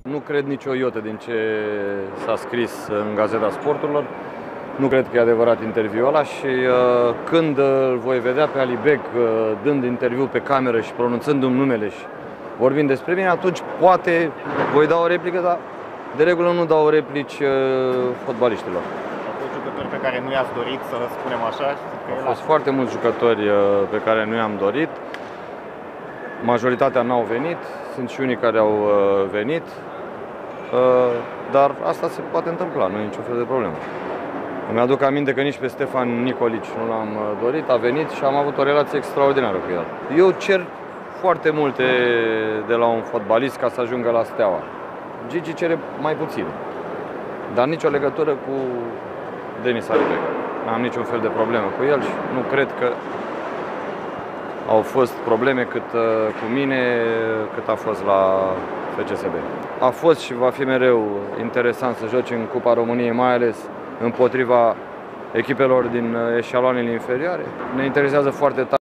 Nu cred nicio iotă din ce s-a scris în Gazeta Sporturilor. Nu cred că e adevărat interviul ăla și când îl voi vedea pe Ali Beg dând interviu pe cameră și pronunțându-mi numele și vorbind despre mine, atunci poate voi da o replică, dar de regulă nu dau replici fotbaliștilor. Au fost jucători pe care nu i-ați dorit, să spunem așa? Au fost foarte mulți jucători pe care nu i-am dorit. Majoritatea n-au venit, sunt și unii care au venit, dar asta se poate întâmpla, nu e niciun fel de problemă. Îmi aduc aminte că nici pe Stefan Nicolici nu l-am dorit, a venit și am avut o relație extraordinară cu el. Eu cer foarte multe de la un fotbalist ca să ajungă la Steaua. Gigi cere mai puțin, dar nicio legătură cu Denis Ali Beg. N-am niciun fel de problemă cu el și nu cred că au fost probleme cât cu mine, cât a fost la FCSB. A fost și va fi mereu interesant să joci în Cupa României, mai ales împotriva echipelor din eșaloanele inferioare. Ne interesează foarte tare